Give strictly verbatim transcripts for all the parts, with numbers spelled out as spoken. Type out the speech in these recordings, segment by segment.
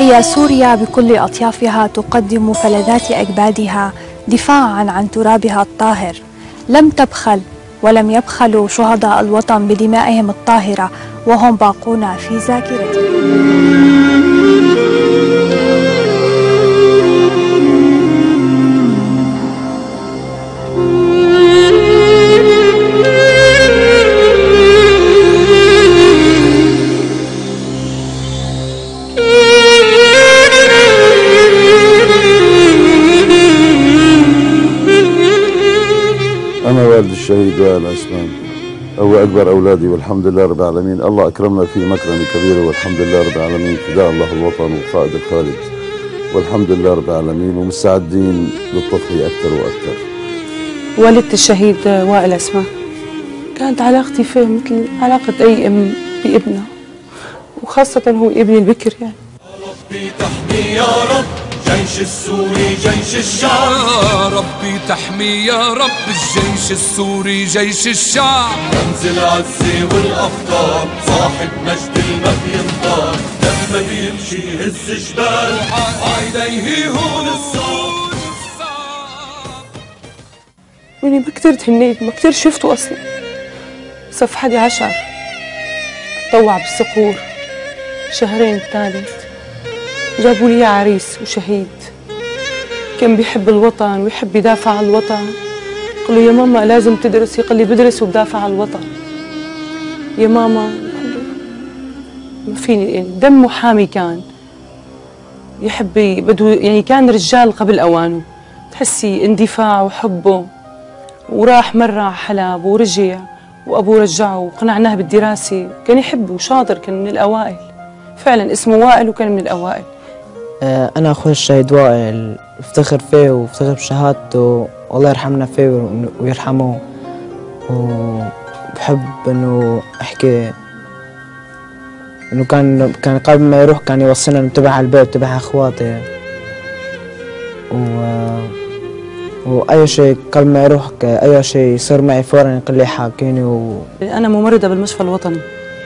هي سوريا بكل أطيافها تقدم فلذات أكبادها دفاعا عن ترابها الطاهر. لم تبخل ولم يبخلوا شهداء الوطن بدمائهم الطاهرة وهم باقون في ذاكرتهم. أنا والد الشهيد وائل عثمان، هو أكبر أولادي والحمد لله رب العالمين. الله أكرمنا في مكرمة كبيرة والحمد لله رب العالمين، فداء الله الوطن والقائد الخالد والحمد لله رب العالمين، ومستعدين للتضحية أكثر وأكثر. والدة الشهيد وائل عثمان كانت علاقتي فيه مثل علاقة أي أم بابنها، وخاصة هو ابني البكر. يعني ربي تحمي يا رب جيش السوري جيش الشعب، يا ربي تحمي يا رب الجيش السوري جيش الشعب. رمز العزة والأفكار صاحب مجد ما بينطار، لما بيمشي يهز جبال وعيديه هون الصعب. يعني ما كتير تهنيت، ما كتير شفته أصلا. صف حادي عشر طوع بالصقور شهرين الثالث جابوا لي عريس وشهيد كان بيحب الوطن ويحب يدافع عن الوطن. قال له يا ماما لازم تدرسي، قال لي بدرس وبدافع عن الوطن. يا ماما ما فيني، يعني دمه حامي، كان يحب بده، يعني كان رجال قبل اوانه، تحسي اندفاع وحبه. وراح مرة على حلب ورجع وابوه رجعه وقنعناه بالدراسة، كان يحبه وشاطر، كان من الاوائل فعلا، اسمه وائل وكان من الاوائل. أنا أخوي الشهيد وائل بفتخر فيه وبفتخر بشهادته، والله يرحمنا فيه ويرحمه. وبحب إنه أحكي إنه كان كان قبل ما يروح كان يوصلنا ننتبه على البيت، ننتبه على إخواتي، و وأي شيء قبل ما يروح أي شيء يصير معي فورا يقول لي حاكيني. و... أنا ممرضة بالمشفى الوطني،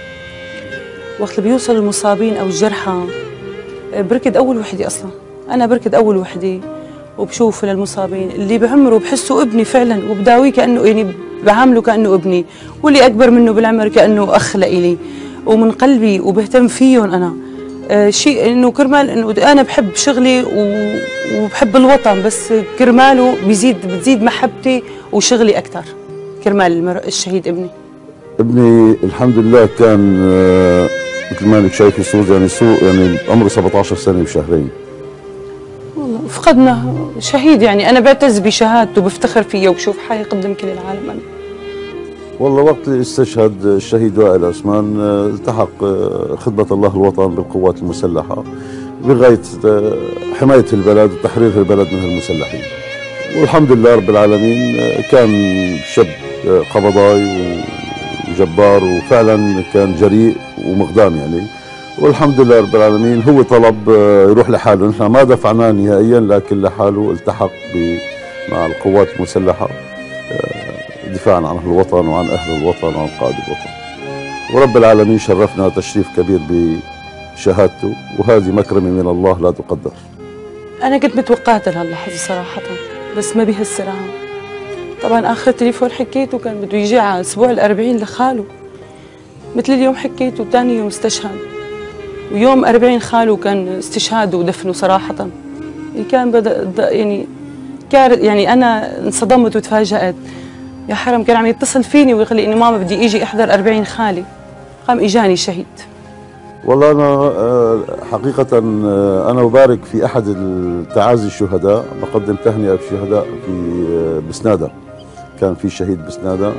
وقت اللي بيوصل المصابين أو الجرحى بركض أول وحدة. أصلا أنا بركض أول وحدة وبشوف للمصابين اللي بعمره بحسه ابني فعلا، وبداويه كأنه، يعني بعامله كأنه ابني، واللي أكبر منه بالعمر كأنه أخ لإلي، ومن قلبي وبهتم فيهم. أنا آه شيء إنه كرمال إنه أنا بحب شغلي وبحب الوطن، بس كرماله بيزيد بتزيد محبتي وشغلي أكثر كرمال الشهيد ابني. ابني الحمد لله كان آه مثل ما انك شايفه صوت، يعني سوق، يعني عمره سبعة عشر سنة بشهرين. والله فقدنا شهيد، يعني أنا بعتز بشهادته وبفتخر فيه وبشوف حالي قدام كل العالم. أنا والله وقت اللي استشهد الشهيد وائل عثمان التحق خدمة الله الوطن بالقوات المسلحة بغاية حماية البلد وتحرير البلد من المسلحين، والحمد لله رب العالمين. كان شاب قبضاي وجبار، وفعلا كان جريء ومقدام يعني، والحمد لله رب العالمين. هو طلب يروح لحاله، نحن ما دفعناه نهائيا، لكن لحاله التحق مع القوات المسلحة دفاعا عن الوطن وعن أهل الوطن وعن قائد الوطن، ورب العالمين شرفنا تشريف كبير بشهادته، وهذه مكرمة من الله لا تقدر. أنا كنت متوقعت لهاللحظة صراحة، بس ما بهالسرعة. طبعا آخر تليفون حكيته كان بده يجي على أسبوع الأربعين لخاله، مثل اليوم حكيته ثاني يوم استشهد، ويوم أربعين خاله كان استشهاده ودفنه صراحة. يعني كان بدأ يعني كان يعني أنا انصدمت وتفاجأت. يا حرام كان عم يتصل فيني ويقول لي إنه ماما بدي إجي أحضر أربعين خالي، قام إجاني شهيد. والله أنا حقيقة أنا أبارك في أحد التعازي الشهداء، بقدم تهنئة بالشهداء في بسنادة. كان في شهيد بسنادة،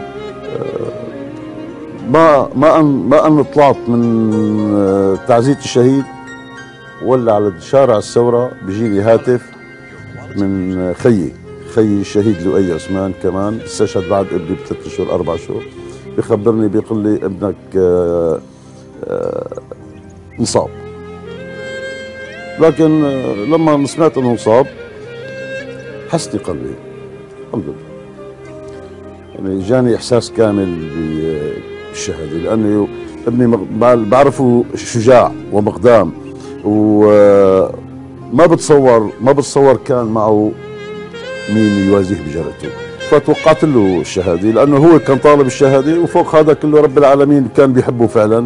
ما ما أن ما أن طلعت من تعزية الشهيد ولا على شارع الثورة بيجيني هاتف من خيي خي الشهيد لؤي عثمان، كمان استشهد بعد ابني بثلاث اشهر اربع شهور، بخبرني بيقول لي ابنك آآ آآ مصاب. لكن لما سمعت انه مصاب حسني قلبي الحمد لله، يعني جاني احساس كامل بالشهاده، لانه ابني بعرفه شجاع ومقدام وما بتصور ما بتصور كان معه مين يوازيه بجرأته، فتوقعت له الشهاده لانه هو كان طالب الشهاده، وفوق هذا كله رب العالمين كان بيحبه فعلا.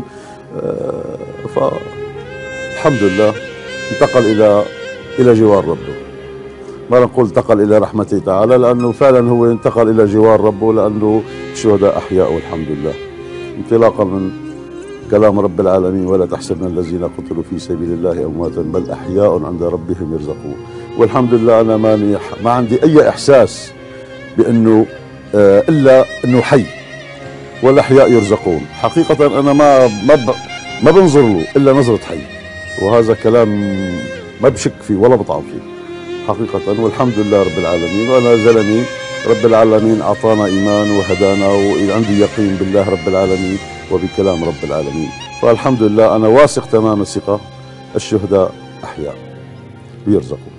فالحمد لله انتقل الى الى جوار ربه. ما نقول انتقل الى رحمته تعالى لانه فعلا هو انتقل الى جوار ربه، لانه الشهداء احياء والحمد لله. انطلاقا من كلام رب العالمين: ولا تحسبن الذين قتلوا في سبيل الله امواتا بل احياء عند ربهم يرزقون. والحمد لله انا ماني ما عندي اي احساس بانه الا انه حي والاحياء يرزقون. حقيقه انا ما ما ما بنظر له الا نظره حي، وهذا كلام ما بشك فيه ولا بطعن فيه حقيقه. والحمد لله رب العالمين. وانا زلمي رب العالمين اعطانا ايمان وهدانا، وعندي يقين بالله رب العالمين وبكلام رب العالمين. فالحمد لله انا واثق تمام الثقه الشهداء احياء بيرزقوا.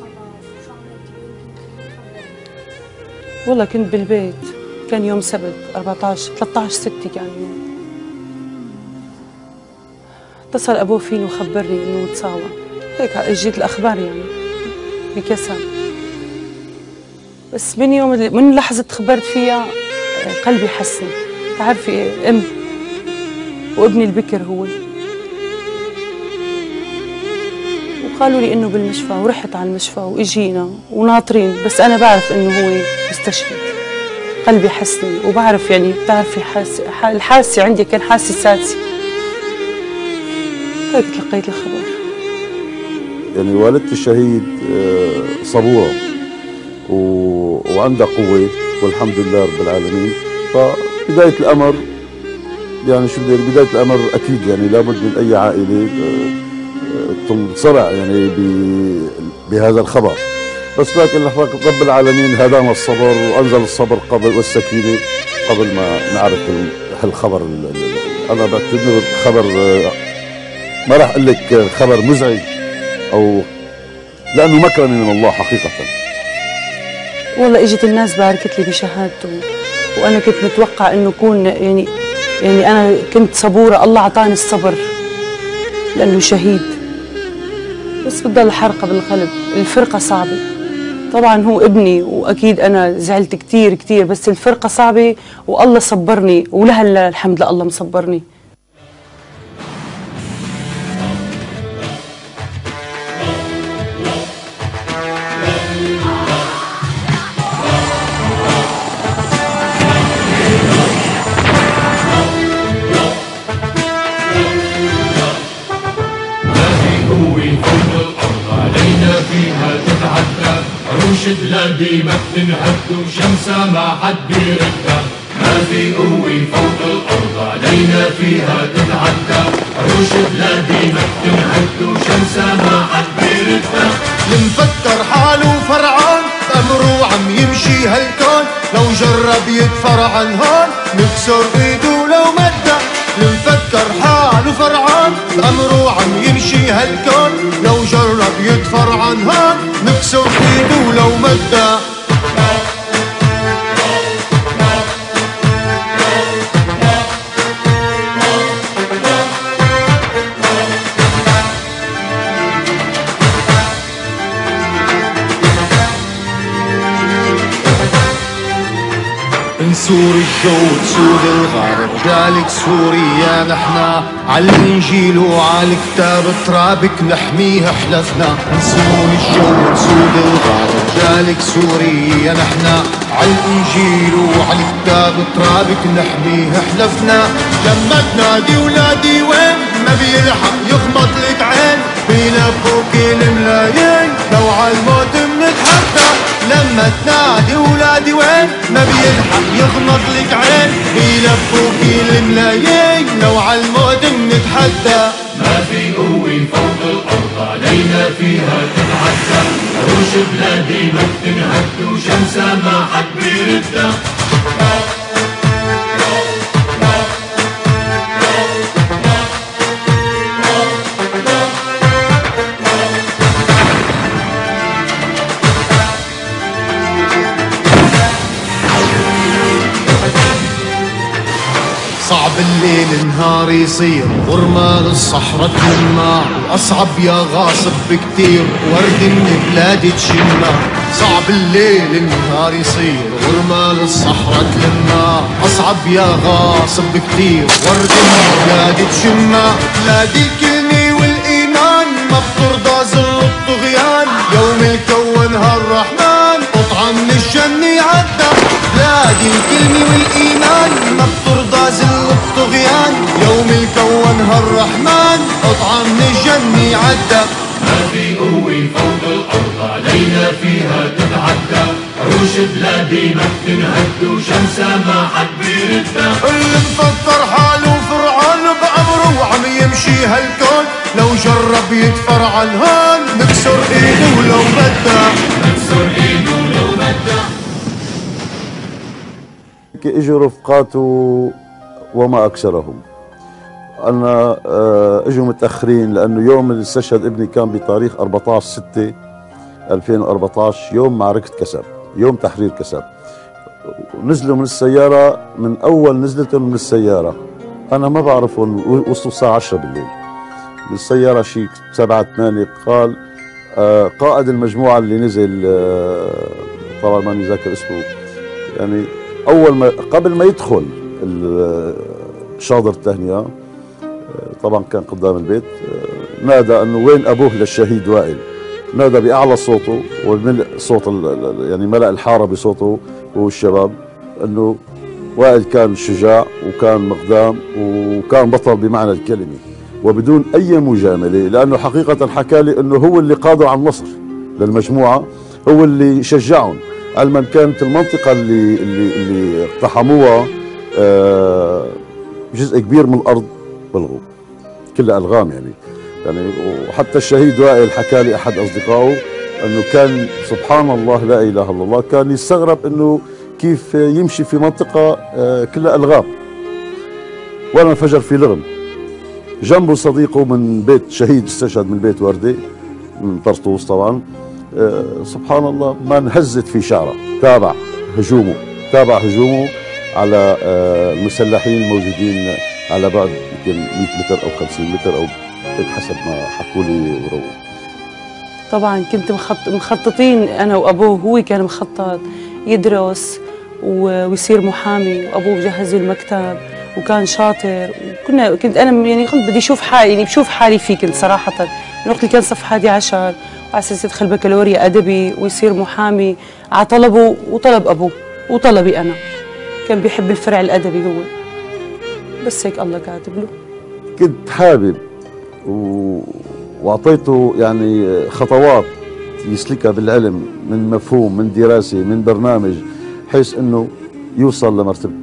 والله كنت بالبيت، كان يوم سبت أربعطعش ثلاثطعش ستة كان يوم. اتصل ابوه فيني وخبرني انه متصاوى، هيك اجيت الاخبار يعني بكسل. بس من يوم من لحظه خبرت فيها قلبي حسني. تعرفي ام وابني البكر هو، وقالوا لي انه بالمشفى، ورحت على المشفى واجينا وناطرين، بس انا بعرف انه هو مستشهد. قلبي حسني وبعرف يعني بتعرفي حاسه الحاسه عندي كان حاسه سادسه. هيك تلقيت الخبر. يعني والدتي الشهيد صبوره وعندها قوه والحمد لله رب العالمين. فبدايه الامر يعني شو بدي بدايه الامر اكيد يعني لابد من اي عائله تنصرع يعني بهذا الخبر، بس لكن رب العالمين هدانا الصبر وانزل الصبر قبل والسكينه قبل ما نعرف هالخبر. انا بعتبره خبر ما راح اقول لك خبر مزعج او لانه مكرمه من الله حقيقه. والله اجت الناس باركت لي بشهادته، وانا كنت متوقع انه يكون يعني يعني انا كنت صبوره، الله اعطاني الصبر لانه شهيد. بس بتضل حرقه بالقلب، الفرقه صعبه. طبعا هو ابني واكيد انا زعلت كثير كثير، بس الفرقه صعبه والله صبرني، ولهلا الحمد لله الله مصبرني. بلادي ما بتنهد وشمسها ما حد بيردها. ما في قوة فوق الأرض علينا فيها تتعدى. عروش بلادي ما بتنهد وشمسها ما حد بيردها. المفكر حاله فرعان أمره عم يمشي هالكون، لو جرب يدفر عن هون نكسر ايده لو مدى. المفكر حاله فرعان أمره عم يمشي هالكون، لو جرب يدفر عن هون نكسر ايده لو مدى. نسور الجو تسود الغرب جالك سوريا نحنا، عالانجيل وعالكتاب ترابك نحميه حلفنا. نسور الجو تسود الغرب جالك سوريا نحنا، عالانجيل وعالكتاب ترابك نحميه حلفنا. لما تنادي ولادي وين ما بيلحق يغمض لك عين، بيلفوك الملايين لو عالموت بنتحدى. لما تنادي ولادي وين ما بيلحق يغمض لك عين، بيلفوك الملايين لو عالموت بنتحدى. ما في قوة فوق الأرض علينا فيها تتعدى. عروش بلادي ما بتنهد وشمسها ما حد بيردها. صعب الليل نهار يصير ورمال الصحراء تلمع وأصعب يا غاصب بكتير ورد من بلادي تشمع صعب الليل نهار يصير ورمال الصحراء تلمع أصعب يا غاصب بكتير ورد من بلادي تشمع بلادي الكلمة والإيمان ما بترضى ظل الطغيان يوم الكونها الرحمن قطعة من الجنة عدى بلادي الكلمة والإيمان ما بترضى ظل الطغيان يوم الكونها الرحمن قطعة من الجنة عدى ما في قوة فوق الأرض علينا فيها تتعدى عروش بلادي ما بتنهد وشمسها ما حد بيردها اللي مفكر حاله فرعون بعمره وعم يمشي هالكون لو جرب يدفر عن هون نكسر ايده ولو بدا نكسر ايده ولو بدا. اجوا رفقاته وما اكثرهم. انا اجوا متاخرين لانه يوم اللي استشهد ابني كان بتاريخ أربعة عشر ستة ألفين وأربعة عشر يوم معركة كسب، يوم تحرير كسب. نزلوا من السيارة، من أول نزلتهم من السيارة أنا ما بعرفهم، وصلوا الساعة عشرة بالليل من السيارة شيء سبعة ثمانية. قال آه قائد المجموعة اللي نزل، آه طبعا ماني ذاكر اسمه، يعني أول ما قبل ما يدخل شاطر التهنئة آه طبعا كان قدام البيت، آه نادى أنه وين أبوه للشهيد وائل. نادى بأعلى صوته والملء صوت يعني ملأ الحارة بصوته والشباب أنه وائل كان شجاع وكان مقدام وكان بطل بمعنى الكلمة وبدون أي مجاملة، لأنه حقيقة حكى لي أنه هو اللي قادوا على النصر للمجموعة، هو اللي شجعهم، علما كانت المنطقة اللي اللي اللي اقتحموها جزء كبير من الأرض بالغوب، كلها ألغام يعني. يعني وحتى الشهيد وائل حكى لي أحد أصدقائه أنه كان سبحان الله لا إله إلا الله كان يستغرب أنه كيف يمشي في منطقة كلها ألغام ولا انفجر في لغم. جنبه صديقه من بيت شهيد استشهد من بيت وردة من طرطوس طبعا، سبحان الله ما انهزت في شعره. تابع هجومه تابع هجومه على المسلحين الموجودين على بعد يمكن مئة متر أو خمسين متر أو حسب ما حكوا لي ورووا. طبعا كنت مخط... مخططين انا وابوه، هو كان مخطط يدرس ويصير محامي، وابوه جهز المكتب وكان شاطر، وكنا كنت انا يعني كنت بدي اشوف حالي، يعني بشوف حالي فيه كنت صراحه من وقت اللي كان صف حادي عشر وعلى اساس يدخل بكالوريا ادبي ويصير محامي على طلبه وطلب ابوه وطلبي انا. كان بيحب الفرع الادبي هو، بس هيك الله كاتب له. كنت حابب و... واعطيته يعني خطوات يسلكها بالعلم، من مفهوم، من دراسه، من برنامج، بحيث انه يوصل لمرتبه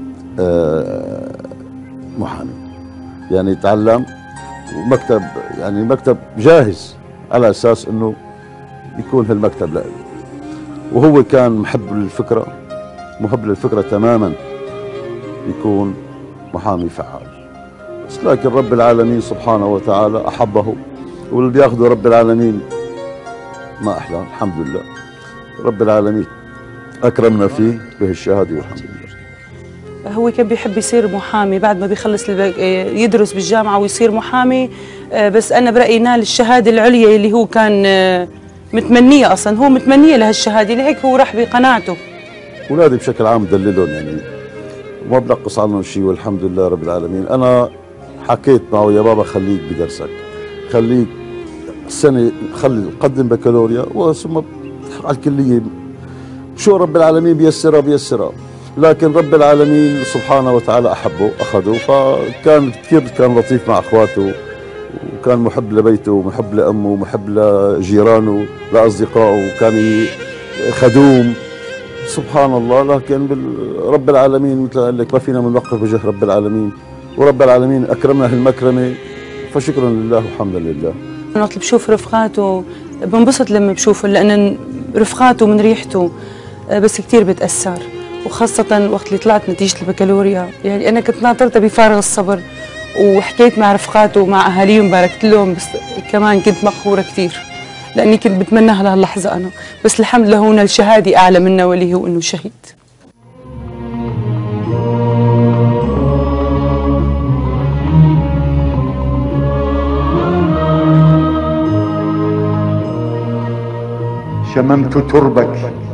محامي. يعني يتعلم ومكتب، يعني مكتب جاهز على اساس انه يكون هالمكتب له. وهو كان محب للفكره، محب للفكره تماما، يكون محامي فعال. بس لكن رب العالمين سبحانه وتعالى احبه، واللي بياخذه رب العالمين ما احلى. الحمد لله رب العالمين اكرمنا فيه بهالشهاده والحمد لله. هو كان بيحب يصير محامي بعد ما بيخلص يدرس بالجامعه ويصير محامي، بس انا برايي نال الشهاده العليا اللي هو كان متمنيه، اصلا هو متمنيه لهالشهاده، لهيك هو راح بقناعته. اولادي بشكل عام دللهم، يعني ما بنقص عنهم شيء والحمد لله رب العالمين. انا حكيت معه يا بابا خليك بدرسك، خليك السنه خلي قدم بكالوريا وثم على الكليه، شو رب العالمين بيسرها بيسرها. لكن رب العالمين سبحانه وتعالى احبه اخذه، فكان كثير كان لطيف مع اخواته، وكان محب لبيته ومحب لامه ومحب لجيرانه لاصدقائه، وكان خدوم سبحان الله. لكن رب العالمين مثل قال لك ما فينا بنوقف بوجه رب العالمين، ورب العالمين اكرمنا هالمكرمه، فشكرا لله والحمد لله. انا وقت بشوف رفقاته بنبسط لما بشوفه، لان رفقاته من ريحته بس كثير بتاثر، وخاصه وقت اللي طلعت نتيجه البكالوريا. يعني انا كنت ناطرتها بفارغ الصبر، وحكيت مع رفقاته ومع اهاليهم باركت لهم، بس كمان كنت مقهوره كثير لاني كنت بتمناها لهاللحظه انا، بس الحمد لله هون الشهاده اعلى منا واللي هو انه شهيد. شممت تربك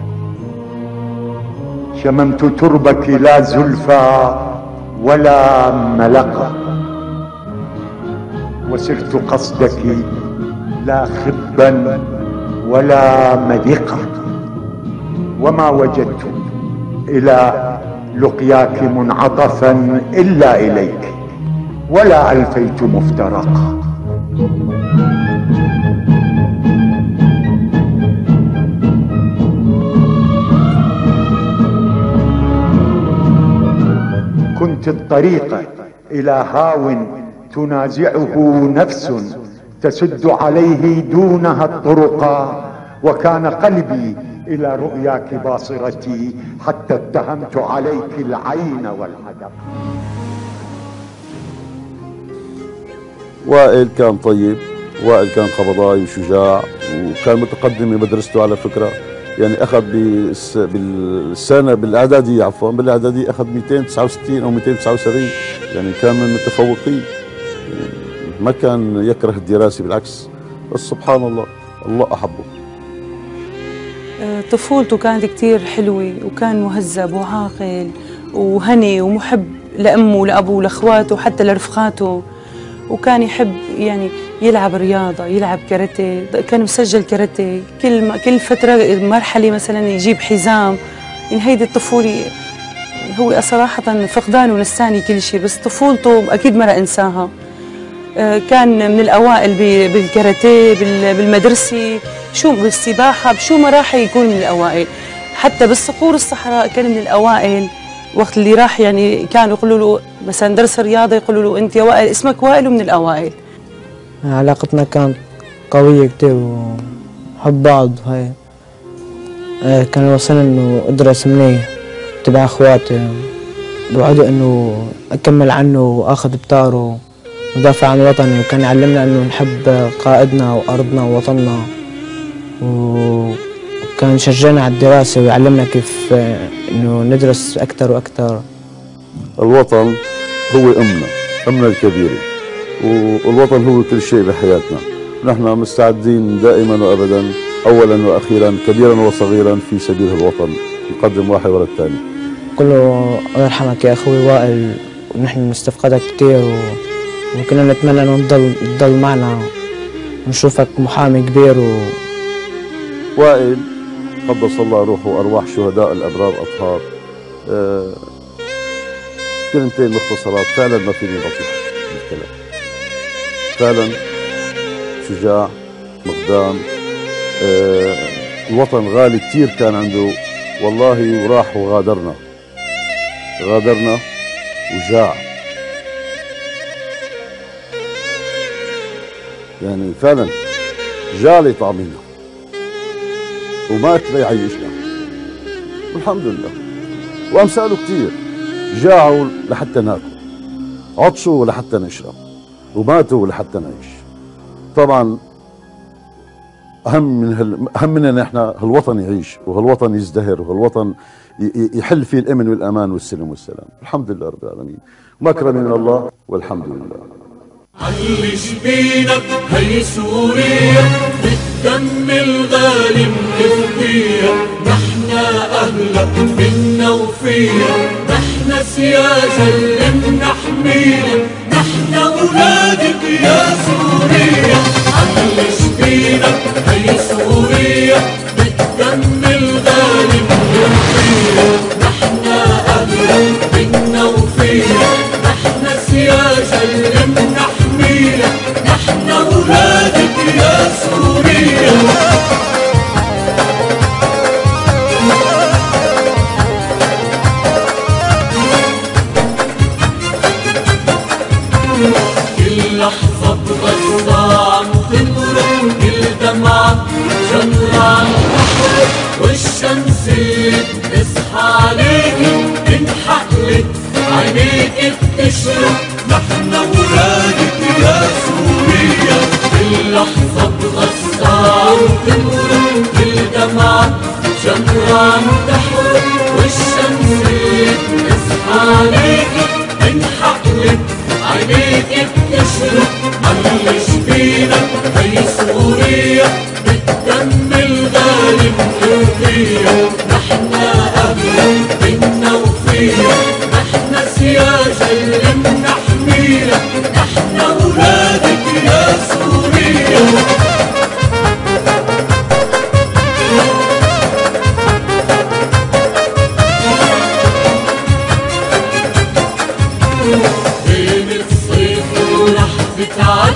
شممت تربك لا زلفى ولا ملقى، وسرت قصدك لا خبا ولا مدقا، وما وجدت إلى لقياك منعطفا إلا إليك، ولا ألفيت مفترقا. كنت الطريق إلى هاو تنازعه نفس تسد عليه دونها الطرقا، وكان قلبي إلى رؤياك باصرتي حتى اتهمت عليك العين والحدق. وائل كان طيب، وائل كان قبضاي وشجاع، وكان متقدم بمدرسته على فكرة. يعني أخذ بالسنة بالإعدادية عفوا بالإعدادية أخذ مئتين وتسعة وستين أو مئتين وتسعة وسبعين، يعني كان من المتفوقين، ما كان يكره الدراسة بالعكس، بس سبحان الله الله أحبه. طفولته كانت كتير حلوة، وكان مهذب وعاقل وهني ومحب لأمه ولأبوه ولأخواته وحتى لرفقاته، وكان يحب يعني يلعب رياضة، يلعب كاراتيه، كان مسجل كاراتيه كل كل فترة مرحلة مثلا يجيب حزام. يعني هيدي الطفولة هو صراحة فقدانه نساني كل شيء، بس طفولته أكيد ما رح أنساها. كان من الأوائل بالكاراتيه بالمدرسة، شو بالسباحة بشو ما راح يكون من الأوائل، حتى بالصقور الصحراء كان من الأوائل. وقت اللي راح يعني كانوا يقولوا له مثلا درس رياضة يقولوا له أنت يا وائل اسمك وائل ومن الأوائل. علاقتنا كانت قوية كتير وحب بعض. هاي كان يوصلني إنه أدرس منيح تبع أخواتي، بوعده إنه أكمل عنه وآخذ بتاره ودافع عن وطني، وكان يعلمنا إنه نحب قائدنا وأرضنا ووطننا، وكان يشجعنا على الدراسة ويعلمنا كيف إنه ندرس أكثر وأكثر. الوطن هو أمنا أمنا الكبيرة، والوطن هو كل شيء بحياتنا. نحن مستعدين دائما وأبدا أولا وأخيرا كبيرا وصغيرا في سبيل الوطن، نقدم واحد ورا الثاني. كله الله يرحمك يا أخوي وائل، ونحن نستفقدك كثير، وكنا نتمنى أنه تضل تضل معنا ونشوفك محامي كبير. و... وائل قدس الله روحه وأرواح شهداء الأبرار أطهار. أه كلمتين مختصرات، فعلا ما فيني بطيح بالكلام. فعلا شجاع مقدام، أه الوطن غالي كثير كان عنده والله، وراح وغادرنا غادرنا وجاع. يعني فعلا جاع لطعمنا ومات ليعيشنا، والحمد لله. وامثاله كثير جاعوا لحتى ناكل، عطشوا لحتى نشرب، وماتوا لحتى نعيش. طبعا اهم من هال... اهم مننا نحن هالوطن يعيش، وهالوطن يزدهر، وهالوطن ي... يحل فيه الامن والامان والسلم والسلام. الحمد لله رب العالمين، مكرمه من الله والحمد لله. علي جبينك هي سوريا بالدم الغالي مكفية، نحنا أهلك منا وفيا، نحنا سياسة اللي منحميها، نحنا أولادك يا سوريا. علي جبينك هي سوريا بالدم الغالي مكفية، نحنا أهلك منا وفيا، نحنا سياسة اللي منحميها، نحنا أولادك يا سوريا. كل لحظة بغزة عم تمرق، كل دمعة جمرة عم تحرق، والشمس اللي بتصحى عليكي انحقلت عينيك بتشرق، نحنا ولادك يا سوريا. كل لحظة بغزة عم تمرق، كل دمعة جمرة عم تحرق، والشمس اللي بتصحى عليكي انحقلت عينيك بتشرق. علي جبينك هي سوريا بالدم الغالي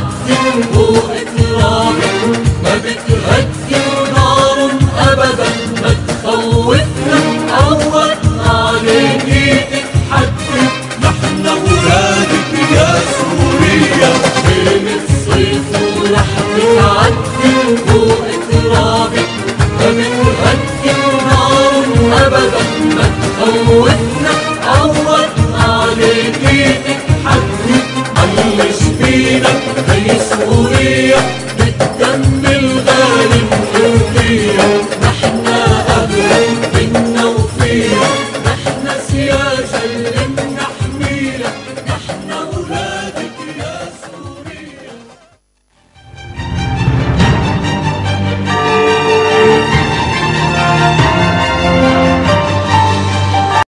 فوق